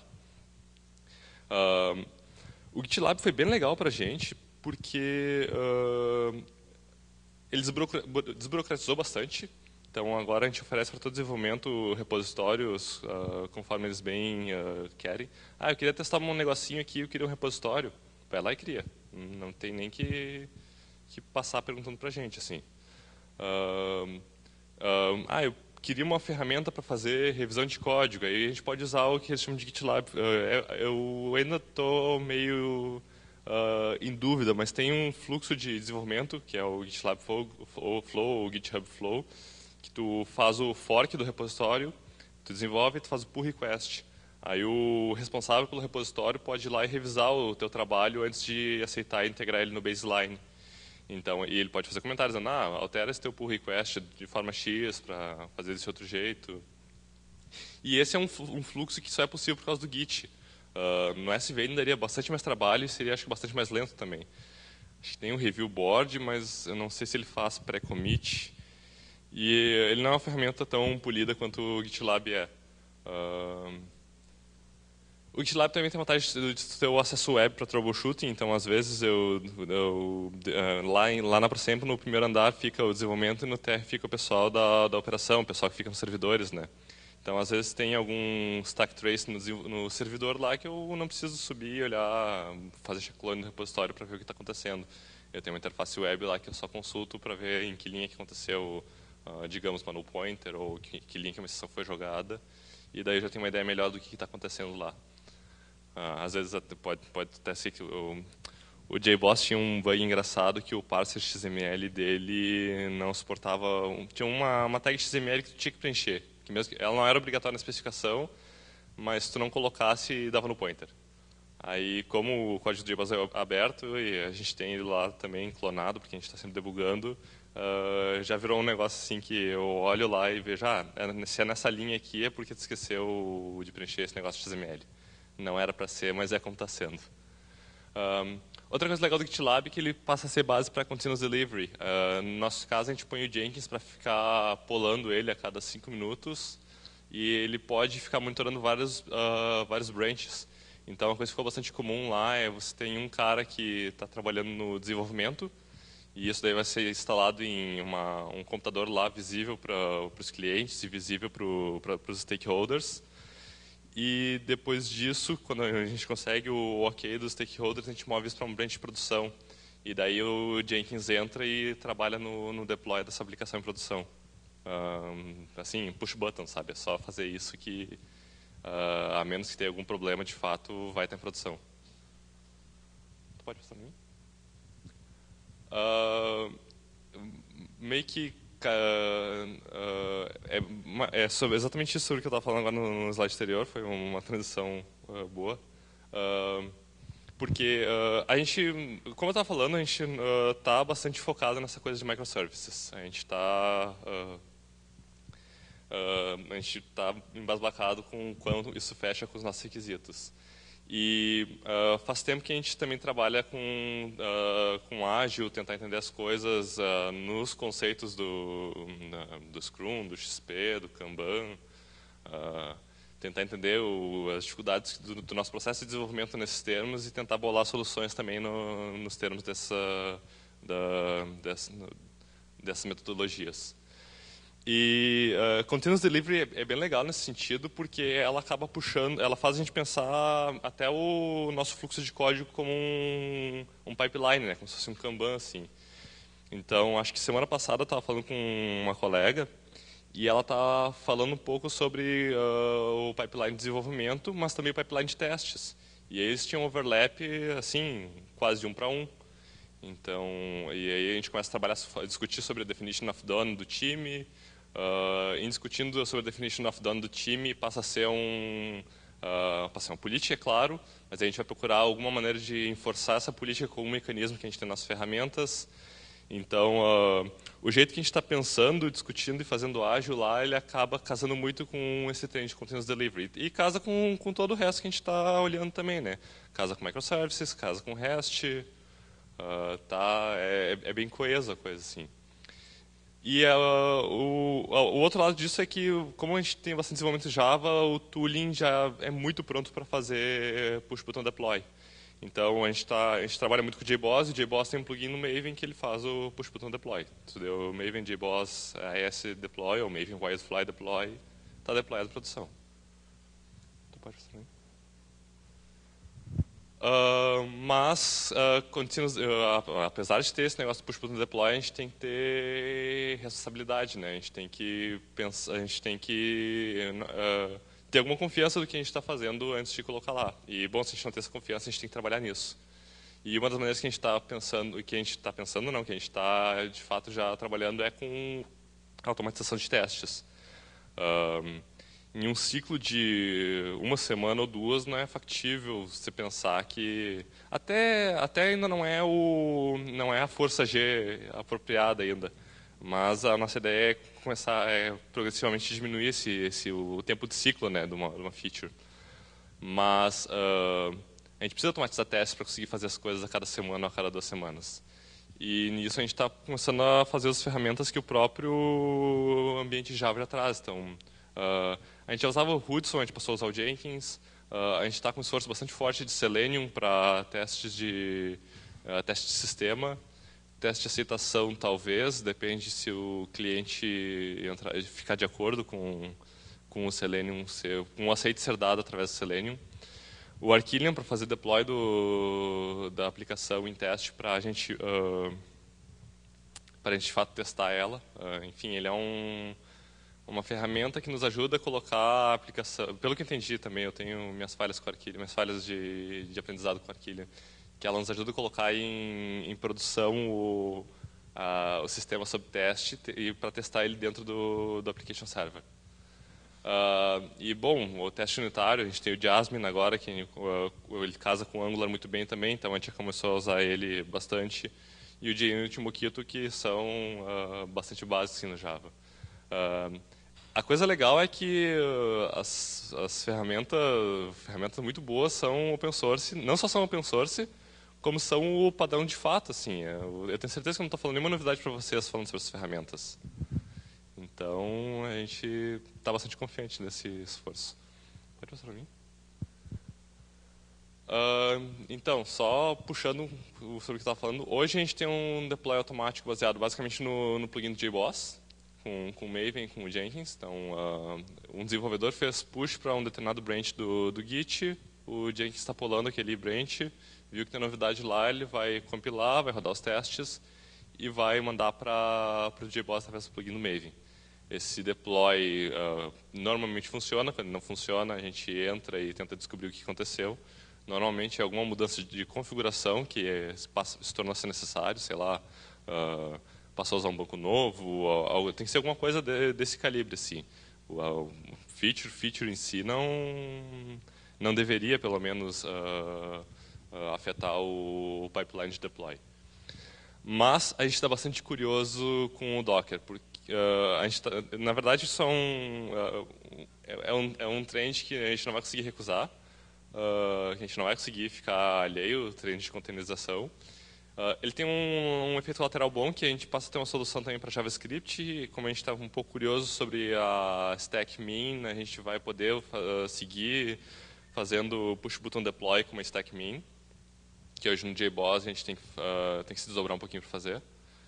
Uh, o GitLab foi bem legal para a gente, porque uh, ele desburocratizou bastante. Então, agora a gente oferece para todo desenvolvimento repositórios uh, conforme eles bem uh, querem. Ah, eu queria testar um negocinho aqui, eu queria um repositório. Vai lá e cria. Não tem nem que, que passar perguntando para a gente. Assim. Uh, uh, ah, eu queria uma ferramenta para fazer revisão de código. Aí a gente pode usar o que eles chamam de GitLab. Uh, eu ainda estou meio uh, em dúvida, mas tem um fluxo de desenvolvimento, que é o GitLab Flow, ou o GitHub Flow, que tu faz o fork do repositório, tu desenvolve e tu faz o pull request. Aí o responsável pelo repositório pode ir lá e revisar o teu trabalho antes de aceitar e integrar ele no baseline. Então, e ele pode fazer comentários dizendo, ah, altera esse teu pull request de forma X para fazer desse outro jeito. E esse é um, um fluxo que só é possível por causa do Git. Uh, no S V N daria bastante mais trabalho e seria, acho que, bastante mais lento também. Acho que tem um review board, mas eu não sei se ele faz pré-commit. E ele não é uma ferramenta tão polida quanto o GitLab é. Uh, o GitLab também tem vantagem de ter o acesso web para troubleshooting, então às vezes eu, eu uh, lá, em, lá na ProSemp, no primeiro andar fica o desenvolvimento e no térreo fica o pessoal da, da operação, o pessoal que fica nos servidores, né? Então às vezes tem algum stack trace no, no servidor lá que eu não preciso subir, olhar, fazer checkload no repositório para ver o que está acontecendo. Eu tenho uma interface web lá que eu só consulto para ver em que linha que aconteceu, Uh, digamos, uma null pointer, ou que, que link uma exceção foi jogada, e daí eu já tenho uma ideia melhor do que está acontecendo lá. Uh, às vezes pode, pode até ser que o, o JBoss tinha um bug engraçado que o parser X M L dele não suportava... Tinha uma, uma tag X M L que tu tinha que preencher. Que mesmo que, ela não era obrigatória na especificação, mas se tu não colocasse, dava no pointer. Aí, como o código do JBoss é aberto, e a gente tem ele lá também clonado, porque a gente está sempre debugando, uh, já virou um negócio assim que eu olho lá e vejo, ah, se é nessa linha aqui é porque tu esqueceu de preencher esse negócio de X M L. Não era para ser, mas é como está sendo. Um, outra coisa legal do GitLab é que ele passa a ser base para Continuous Delivery. Uh, no nosso caso, a gente põe o Jenkins para ficar polando ele a cada cinco minutos, e ele pode ficar monitorando vários, uh, vários branches. Então, uma coisa que ficou bastante comum lá é você tem um cara que está trabalhando no desenvolvimento, e isso daí vai ser instalado em uma, um computador lá visível para os clientes e visível para os stakeholders. E depois disso, quando a gente consegue o ok dos stakeholders, a gente move isso para um branch de produção. E daí o Jenkins entra e trabalha no, no deploy dessa aplicação em produção. Um, assim, push button, sabe? É só fazer isso que... Uh, a menos que tenha algum problema, de fato, vai estar em produção. Tu pode passar para mim? Uh, meio que uh, uh, é, é sobre, exatamente isso sobre o que eu estava falando agora no, no slide anterior, foi uma transição uh, boa. Uh, porque uh, a gente, como eu estava falando, a gente está uh, bastante focado nessa coisa de microservices. A gente está... Uh, Uh, a gente está embasbacado com quanto isso fecha com os nossos requisitos. E uh, faz tempo que a gente também trabalha com, uh, com ágil, tentar entender as coisas uh, nos conceitos do, uh, do Scrum, do X P, do Kanban, uh, tentar entender o, as dificuldades do, do nosso processo de desenvolvimento nesses termos e tentar bolar soluções também no, nos termos dessa, da, dessa, dessas metodologias. E uh, Continuous Delivery é, é bem legal nesse sentido, porque ela acaba puxando, ela faz a gente pensar até o nosso fluxo de código como um, um pipeline, né? Como se fosse um Kanban, assim. Então, acho que semana passada eu estava falando com uma colega e ela está falando um pouco sobre uh, o pipeline de desenvolvimento, mas também o pipeline de testes. E eles tinham overlap, assim, quase de um para um. Então, e aí a gente começa a trabalhar, a discutir sobre a definition of done do time. Uh, em discutindo sobre a definition of done do time, passa a ser um, uh, passa a ser uma política, é claro, mas a gente vai procurar alguma maneira de enforçar essa política com um mecanismo que a gente tem nas ferramentas. Então, uh, o jeito que a gente está pensando, discutindo e fazendo ágil lá, ele acaba casando muito com esse trend de continuous delivery. E casa com, com todo o resto que a gente está olhando também, né? Casa com microservices, casa com REST, uh, tá, é, é bem coesa a coisa, assim. E uh, o, o outro lado disso é que, como a gente tem bastante desenvolvimento em Java, o tooling já é muito pronto para fazer push button deploy. Então, a gente, tá, a gente trabalha muito com o JBoss, e o JBoss tem um plugin no Maven que ele faz o push button deploy. Então, deu Maven JBoss A S deploy, ou Maven Wildfly deploy, está deployado em produção. Tu pode fazer também? Uh, mas, uh, continuous, uh, apesar de ter esse negócio do push button deploy, a gente tem que ter responsabilidade, né? A gente tem que pensar, a gente tem que uh, ter alguma confiança do que a gente está fazendo antes de colocar lá. E bom, se a gente não tem essa confiança, a gente tem que trabalhar nisso. E uma das maneiras que a gente está pensando, que a gente está pensando não, que a gente está de fato já trabalhando é com automatização de testes. Uh, Em um ciclo de uma semana ou duas, não é factível você pensar que... Até, até ainda não é, o, não é a força G apropriada ainda. Mas a nossa ideia é começar a progressivamente diminuir esse, esse, o tempo de ciclo, né, de, uma, de uma feature. Mas uh, a gente precisa automatizar testes para conseguir fazer as coisas a cada semana ou a cada duas semanas. E nisso a gente está começando a fazer as ferramentas que o próprio ambiente Java já traz. Então, Uh, a gente já usava o Hudson, a gente passou a usar o Jenkins. Uh, a gente está com um esforço bastante forte de Selenium para testes de uh, teste de sistema. Teste de aceitação, talvez, depende se o cliente entra, ficar de acordo com, com o Selenium, ser, com o aceite ser dado através do Selenium. O Arquillian para fazer deploy do, da aplicação em teste para a gente, uh, para a gente de fato testar ela. Uh, enfim, ele é um uma ferramenta que nos ajuda a colocar a aplicação. Pelo que eu entendi também, eu tenho minhas falhas com Arquillian, minhas falhas de, de aprendizado com Arquillian. que ela nos ajuda a colocar em, em produção o, a, o sistema sob teste e para testar ele dentro do, do application server. Uh, e, bom, o teste unitário, a gente tem o Jasmine agora, que uh, ele casa com o Angular muito bem também, então a gente já começou a usar ele bastante. E o JUnit e o Mockito, que são uh, bastante básicos assim, no Java. Uh, a coisa legal é que uh, as, as ferramentas, ferramentas muito boas são open source, não só são open source, como são o padrão de fato. Assim. Eu, eu tenho certeza que eu não estou falando nenhuma novidade para vocês falando sobre essas ferramentas. Então, a gente está bastante confiante nesse esforço. Pode mostrar para mim? Uh, então, só puxando sobre o que eu estava falando, hoje a gente tem um deploy automático baseado basicamente no, no plugin do JBoss, com, com o Maven, com o Jenkins. Então, uh, um desenvolvedor fez push para um determinado branch do, do Git, o Jenkins está pulando aquele branch, viu que tem novidade lá, ele vai compilar, vai rodar os testes e vai mandar para o JBoss através do plugin do Maven. Esse deploy uh, normalmente funciona, quando não funciona a gente entra e tenta descobrir o que aconteceu. Normalmente é alguma mudança de configuração que é, se, passa, se tornou necessário, sei lá, uh, passou a usar um banco novo, algo, tem que ser alguma coisa de, desse calibre. Assim. O, o feature, feature em si não, não deveria, pelo menos, uh, uh, afetar o, o pipeline de deploy. Mas a gente está bastante curioso com o Docker, porque uh, a gente tá, na verdade isso é um, uh, é, um, é um trend que a gente não vai conseguir recusar, uh, a gente não vai conseguir ficar alheio ao trend de containerização. Uh, ele tem um, um efeito lateral bom, que a gente passa a ter uma solução também para JavaScript, e como a gente está um pouco curioso sobre a stack min, a gente vai poder uh, seguir fazendo push button deploy com uma stack min, que hoje no JBoss a gente tem, uh, tem que se desdobrar um pouquinho para fazer.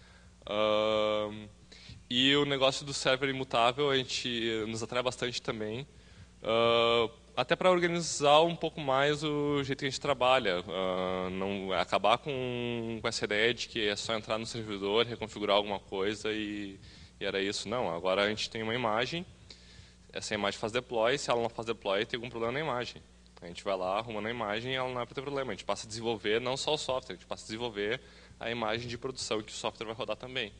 Uh, e o negócio do server imutável a gente nos atrai bastante também, uh, até para organizar um pouco mais o jeito que a gente trabalha. Uh, não, acabar com, com essa ideia de que é só entrar no servidor, reconfigurar alguma coisa e, e era isso. Não, agora a gente tem uma imagem, essa imagem faz deploy, se ela não faz deploy tem algum problema na imagem. A gente vai lá, arruma na imagem e ela não é para ter problema. A gente passa a desenvolver não só o software, a gente passa a desenvolver a imagem de produção que o software vai rodar também.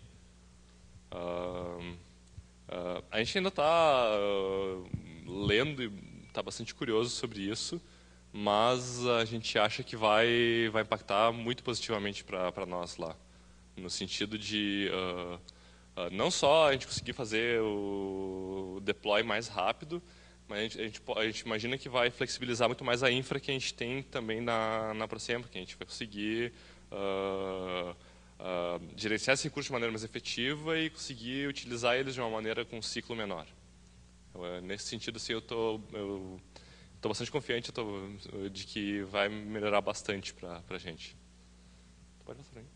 Uh, uh, a gente ainda está uh, lendo e está bastante curioso sobre isso, mas a gente acha que vai, vai impactar muito positivamente para nós lá. No sentido de uh, uh, não só a gente conseguir fazer o deploy mais rápido, mas a gente, a, gente, a gente imagina que vai flexibilizar muito mais a infra que a gente tem também na, na ProSem, porque a gente vai conseguir uh, uh, gerenciar esses recursos de maneira mais efetiva e conseguir utilizar eles de uma maneira com um ciclo menor. Uh, nesse sentido, assim, eu estou eu tô bastante confiante eu tô, de que vai melhorar bastante para a gente. Pode mostrar aí.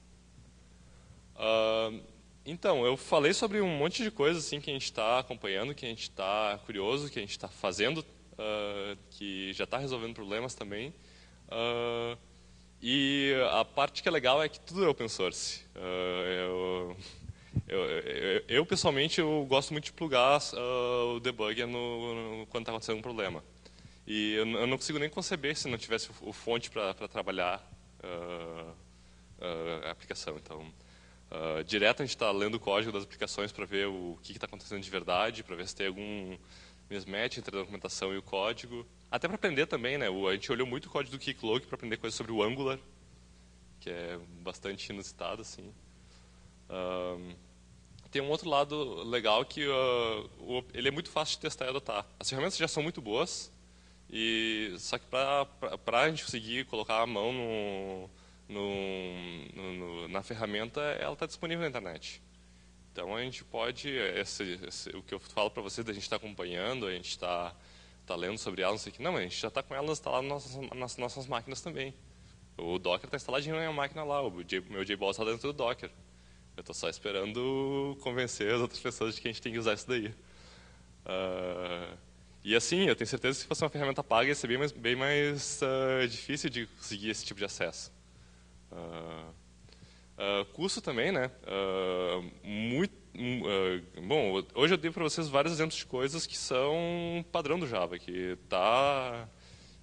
Uh, Então, eu falei sobre um monte de coisas assim, que a gente está acompanhando, que a gente está curioso, que a gente está fazendo, uh, que já está resolvendo problemas também. Uh, e a parte que é legal é que tudo é open source. Uh, eu, eu, eu, eu, pessoalmente, eu gosto muito de plugar uh, o debugger no, no, quando está acontecendo um problema. E eu, eu não consigo nem conceber se não tivesse o, o fonte para trabalhar uh, uh, a aplicação. Então, Uh, direto a gente está lendo o código das aplicações para ver o que está acontecendo de verdade, para ver se tem algum mismatch entre a documentação e o código. Até para aprender também, né? O, a gente olhou muito o código do Keycloak para aprender coisas sobre o Angular, que é bastante inusitado, assim. Uh, tem um outro lado legal que uh, o, ele é muito fácil de testar e adotar. As ferramentas já são muito boas, e só que para a gente conseguir colocar a mão no No, no, na ferramenta, ela está disponível na internet. Então a gente pode, esse, esse, o que eu falo para vocês, a gente está acompanhando, a gente está tá lendo sobre ela, não sei o que, não, a gente já está com ela instalada nas nossas, nas nossas máquinas também. O Docker está instalado na minha máquina lá, o meu JBoss está dentro do Docker. Eu estou só esperando convencer as outras pessoas de que a gente tem que usar isso daí. Uh, e assim, eu tenho certeza que se fosse uma ferramenta paga ia ser bem mais, bem mais uh, difícil de conseguir esse tipo de acesso. Uh, uh, custo também, né? Uh, muito, uh, bom, hoje eu dei para vocês vários exemplos de coisas que são padrão do Java, que tá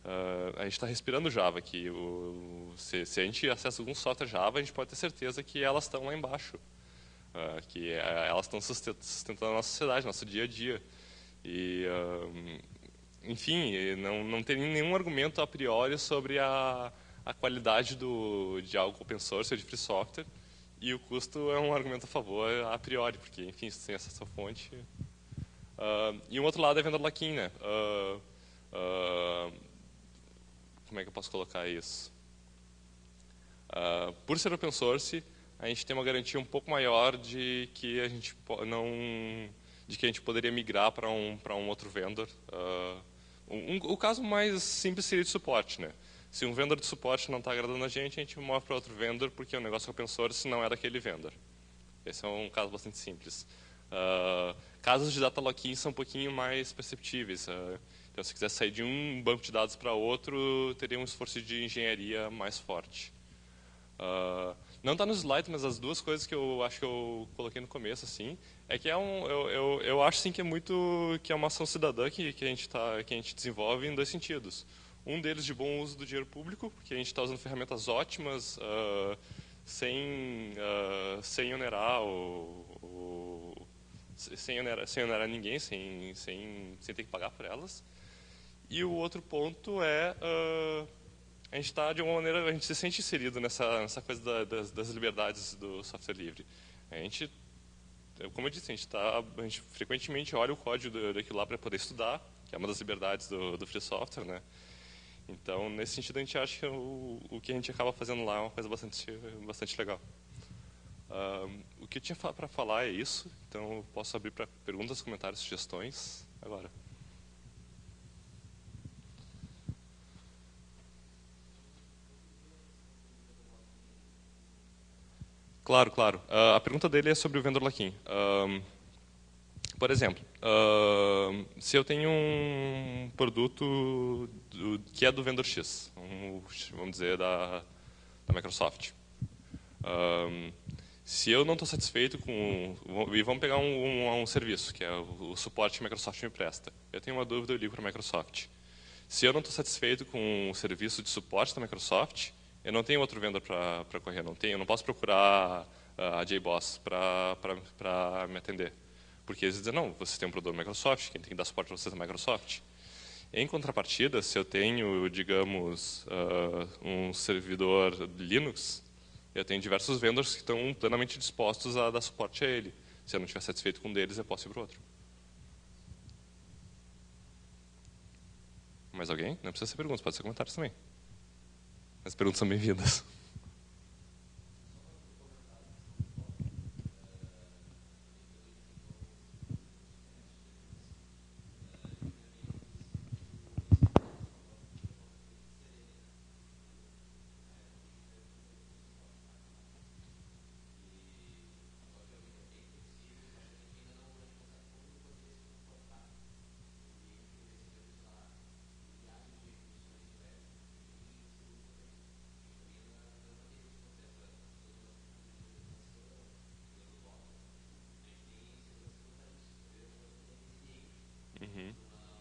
Uh, a gente está respirando Java aqui. O, se, se a gente acessa algum software Java, a gente pode ter certeza que elas estão lá embaixo. Uh, que uh, elas estão sustentando a nossa sociedade, nosso dia a dia. E, uh, enfim, não, não tem nenhum argumento a priori sobre a, a qualidade do, de algo open source ou de free software. E o custo é um argumento a favor a priori, porque, enfim, se tem acesso à fonte. Uh, e um outro lado é a vendor lock-in, né? Uh, uh, como é que eu posso colocar isso? Uh, por ser open source, a gente tem uma garantia um pouco maior de que a gente não, de que a gente poderia migrar para um para um outro vendor. Uh, um, o caso mais simples seria de suporte, né? Se um vendor de suporte não está agradando a gente, a gente move para outro vendor porque o negócio open source não é daquele vendor. Esse é um caso bastante simples. Uh, casos de data lock-in são um pouquinho mais perceptíveis. Uh, então, se quiser sair de um banco de dados para outro, teria um esforço de engenharia mais forte. Uh, não está no slide, mas as duas coisas que eu acho que eu coloquei no começo, assim, é que é um, eu, eu, eu acho sim que é muito que é uma ação cidadã que, que a gente tá, que a gente desenvolve em dois sentidos. Um deles de bom uso do dinheiro público, porque a gente está usando ferramentas ótimas, uh, sem, uh, sem onerar o, o sem onerar, sem onerar ninguém, sem, sem, sem ter que pagar por elas. E o outro ponto é uh, a gente está de alguma maneira a gente se sente inserido nessa nessa coisa da, das, das liberdades do software livre. A gente, como eu disse, a gente tá, a gente frequentemente olha o código daquilo lá para poder estudar, que é uma das liberdades do, do free software, né? Então, nesse sentido, a gente acha que o, o que a gente acaba fazendo lá é uma coisa bastante, bastante legal. Um, o que eu tinha para falar é isso, então eu posso abrir para perguntas, comentários, sugestões agora. Claro, claro. Uh, a pergunta dele é sobre o vendor lock-in. Um, Por exemplo, uh, se eu tenho um produto do, que é do vendor X, um, vamos dizer, da, da Microsoft. Um, se eu não estou satisfeito com... E vamos pegar um, um, um serviço, que é o, o suporte que a Microsoft me presta. Eu tenho uma dúvida, eu ligo para a Microsoft. Se eu não estou satisfeito com o serviço de suporte da Microsoft, eu não tenho outro vendor para correr. Não tenho, eu não posso procurar a J B O S para me atender. Porque eles dizem, não, você tem um produto da Microsoft, quem tem que dar suporte para você é a Microsoft. Em contrapartida, se eu tenho, digamos, uh, um servidor Linux, eu tenho diversos vendors que estão plenamente dispostos a dar suporte a ele. Se eu não estiver satisfeito com um deles, eu posso ir para o outro. Mais alguém? Não precisa ser perguntas, pode ser comentários também. As perguntas são bem-vindas. Uhum.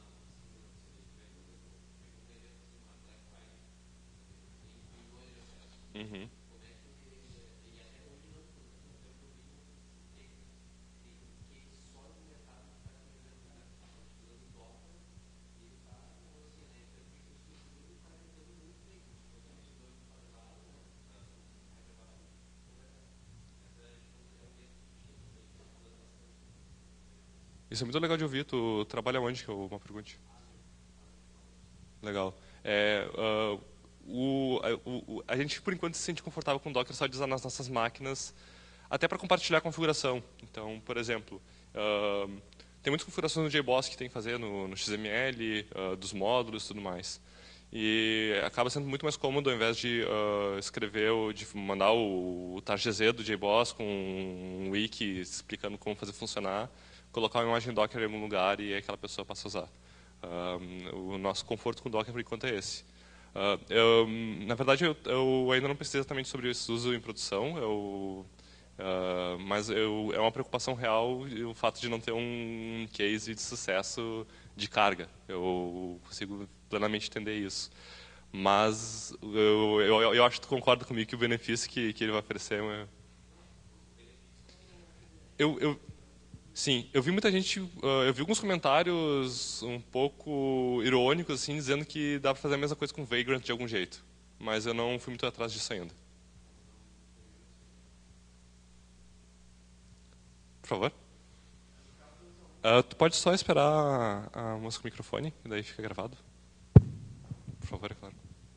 Uhum. Isso é muito legal de ouvir. Tu trabalha onde, que é uma pergunta? Legal. É, uh, o, a, o, a gente, por enquanto, se sente confortável com o Docker só de usar nas nossas máquinas, até para compartilhar a configuração. Então, por exemplo, uh, tem muitas configurações no J B O S que tem que fazer no, no X M L, uh, dos módulos e tudo mais. E acaba sendo muito mais cômodo, ao invés de uh, escrever, ou de mandar o, o targz do J B O S com um wiki explicando como fazer funcionar, colocar uma imagem Docker em algum lugar e aquela pessoa passa a usar. Um, o nosso conforto com o Docker, por enquanto, é esse. Uh, eu, na verdade, eu, eu ainda não pesquisei exatamente sobre esse uso em produção, eu, uh, mas eu, é uma preocupação real o fato de não ter um case de sucesso de carga. Eu consigo plenamente entender isso. Mas eu, eu, eu acho que tu concorda comigo que o benefício que, que ele vai oferecer é... Eu, eu, sim, eu vi muita gente, uh, eu vi alguns comentários um pouco irônicos, assim, dizendo que dá para fazer a mesma coisa com Vagrant de algum jeito. Mas eu não fui muito atrás disso ainda. Por favor. Uh, tu pode só esperar a, a moça com o microfone, e daí fica gravado. Por favor, é claro.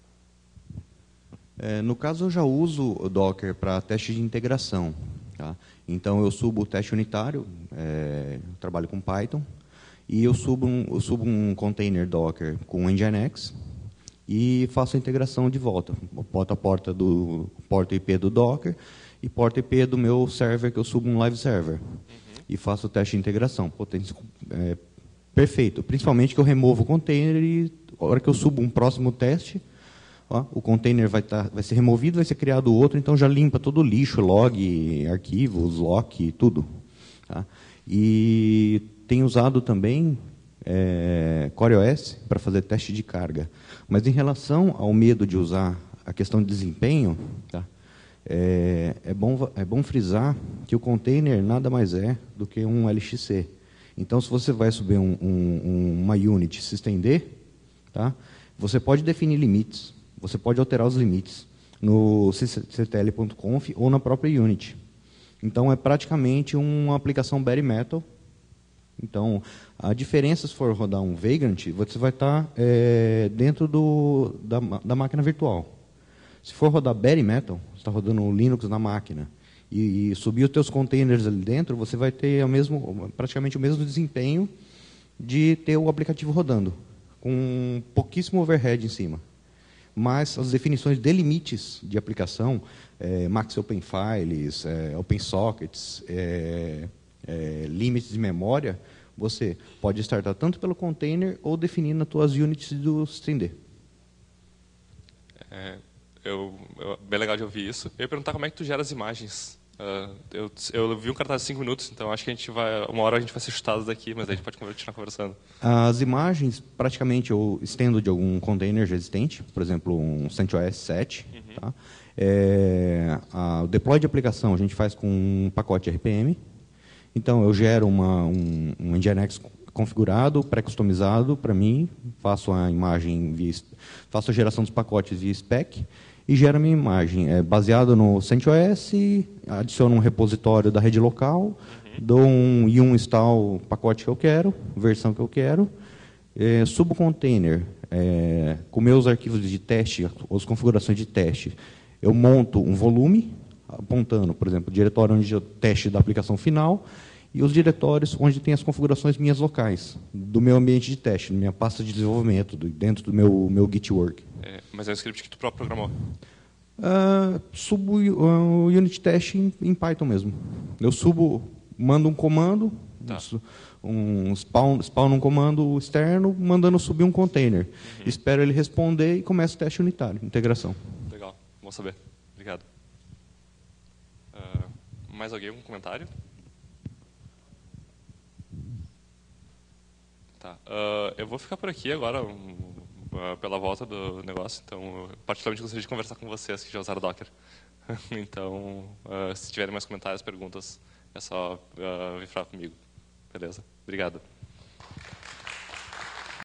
É, no caso, eu já uso o Docker para teste de integração. Tá? Então, eu subo o teste unitário, é, eu trabalho com Python, e eu subo, um, eu subo um container Docker com Nginx e faço a integração de volta. Boto a porta do porta I P do Docker e porta I P do meu server, que eu subo um live server. Uhum. E faço o teste de integração. Potência, é, perfeito. Principalmente que eu removo o container e, na hora que eu subo um próximo teste, ó, o container vai, tá, vai ser removido, vai ser criado outro, então já limpa todo o lixo, log, arquivos, lock, tudo. Tá? E tem usado também é, CoreOS para fazer teste de carga. Mas em relação ao medo de usar a questão de desempenho, tá? é, é, bom, é bom frisar que o container nada mais é do que um L X C. Então, se você vai subir um, um, uma unit se estender, tá? Você pode definir limites. Você pode alterar os limites no c t l ponto conf ou na própria Unity. Então, é praticamente uma aplicação bare metal. Então, a diferença, se for rodar um Vagrant, você vai estar é, dentro do, da, da máquina virtual. Se for rodar bare metal, você está rodando o Linux na máquina, e, e subir os teus containers ali dentro, você vai ter o mesmo, praticamente o mesmo desempenho de ter o aplicativo rodando, com pouquíssimo overhead em cima. Mas as definições de limites de aplicação, é, max open files, é, open sockets, é, é, limites de memória, você pode startar tanto pelo container ou definir nas tuas units do string. É, eu, eu, bem legal de ouvir isso. Eu ia perguntar como é que tu gera as imagens. Uh, eu, eu vi um cartaz de cinco minutos, então acho que a gente vai, uma hora a gente vai ser chutado daqui, mas aí a gente pode continuar conversando. As imagens, praticamente, eu estendo de algum container já existente, por exemplo, um CentOS sete. Uhum. Tá? É, a, o deploy de aplicação a gente faz com um pacote R P M. Então, eu gero uma, um, um Nginx configurado, pré-customizado para mim, faço a imagem, via, faço a geração dos pacotes via spec, e gera a minha imagem. É baseado no CentOS, adiciono um repositório da rede local, uhum. dou um yum install pacote que eu quero, versão que eu quero, é, subo o container é, com meus arquivos de teste, as configurações de teste, eu monto um volume, apontando, por exemplo, o diretório onde eu teste da aplicação final, e os diretórios onde tem as configurações minhas locais, do meu ambiente de teste, da minha pasta de desenvolvimento, do, dentro do meu, meu Git work. É, mas é um script que tu próprio programou? Uh, subo o uh, unit test em, em Python mesmo. Eu subo, mando um comando, tá. um spawn, spawn um comando externo, mandando subir um container. Uhum. Espero ele responder e começo o teste unitário, integração. Legal, bom saber. Obrigado. Uh, mais alguém, algum comentário? Tá. Uh, eu vou ficar por aqui agora, um, uh, pela volta do negócio. Então, eu particularmente gostaria de conversar com vocês que já usaram Docker. Então, uh, se tiverem mais comentários, perguntas, é só uh, vir falar comigo. Beleza? Obrigado.